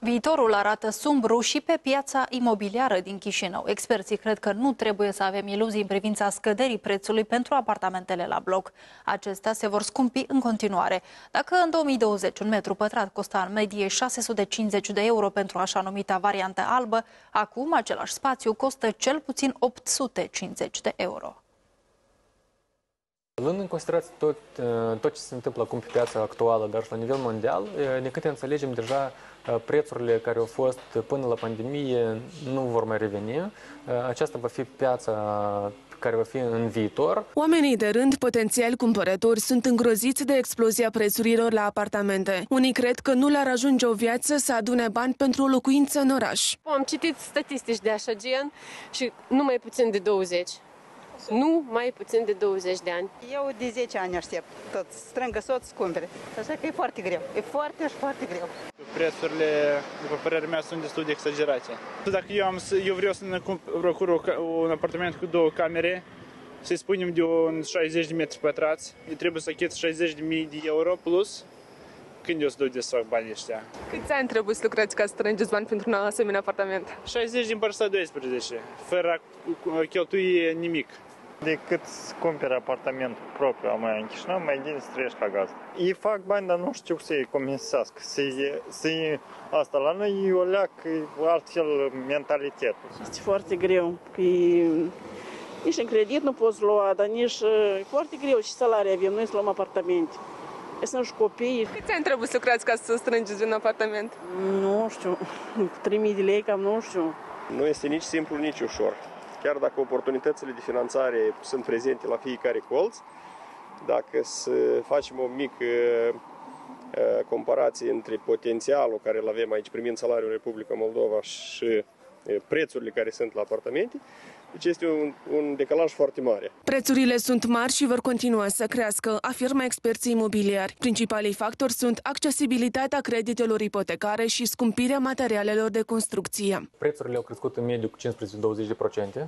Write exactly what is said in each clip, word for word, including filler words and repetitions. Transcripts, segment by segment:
Viitorul arată sumbru și pe piața imobiliară din Chișinău. Experții cred că nu trebuie să avem iluzii în privința scăderii prețului pentru apartamentele la bloc. Acestea se vor scumpi în continuare. Dacă în două mii douăzeci un metru pătrat costa în medie șase sute cincizeci de euro pentru așa numita variantă albă, acum același spațiu costă cel puțin opt sute cincizeci de euro. Luând în considerație tot, tot ce se întâmplă acum pe piața actuală, dar și la nivel mondial, de câte înțelegem deja, prețurile care au fost până la pandemie nu vor mai reveni. Aceasta va fi piața care va fi în viitor. Oamenii de rând, potențiali cumpărători, sunt îngroziți de explozia prețurilor la apartamente. Unii cred că nu le-ar ajunge o viață să adune bani pentru o locuință în oraș. Am citit statistici de așa gen și nu mai puțin de douăzeci. Nu mai puțin de douăzeci de ani. Eu de zece ani aștept tot, strângă soț, cumpere. Așa că e foarte greu, e foarte și foarte greu. Prețurile, după părerea mea, sunt destul de exagerate. Dacă eu, am, eu vreau să ne procur un apartament cu două camere, să-i spunem de un șaizeci de metri pătrați, eu trebuie să achit șaizeci de mii de euro plus. Când eu să duc de să fac banii ăștia? Câți ani trebuie să lucrați ca să strângeți bani pentru un asemenea apartament? șaizeci din partea doisprezece, fără a cheltui nimic. Decât să cumperi apartament propriu a mai în Chișinău, mai bine să trăiești ca gazdă. Ei fac bani, dar nu știu să-i comensească. Să-i, să-i, asta la noi e o leacă, altfel mentalitetul. Este foarte greu, că e, nici în credit nu poți lua, dar nici e foarte greu și salarii avem, noi să luăm apartamente. Sunt și copii. Câți ani trebuie să lucrați ca să strângeți un apartament? Nu știu, trei mii de lei, cam nu știu. Nu este nici simplu, nici ușor. Chiar dacă oportunitățile de finanțare sunt prezente la fiecare colț, dacă să facem o mică comparație între potențialul care îl avem aici primind salariul în Republica Moldova și prețurile care sunt la apartamente, deci este un, un decalaj foarte mare. Prețurile sunt mari și vor continua să crească, afirmă experții imobiliari. Principalii factori sunt accesibilitatea creditelor ipotecare și scumpirea materialelor de construcție. Prețurile au crescut în medie cu cincisprezece douăzeci de procente.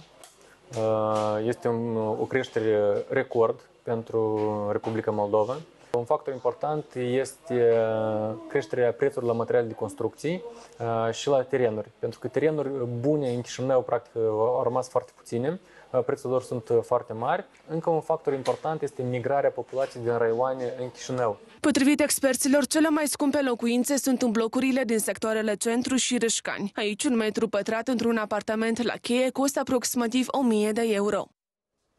Este o creștere record pentru Republica Moldova. Un factor important este creșterea prețurilor la materiale de construcții și la terenuri, pentru că terenuri bune în Chișinău practic au rămas foarte puține, prețurile lor sunt foarte mari. Încă un factor important este migrarea populației din raioane în Chișinău. Potrivit experților, cele mai scumpe locuințe sunt în blocurile din sectoarele Centru și Râșcani. Aici un metru pătrat într-un apartament la Cheie costă aproximativ o mie de euro.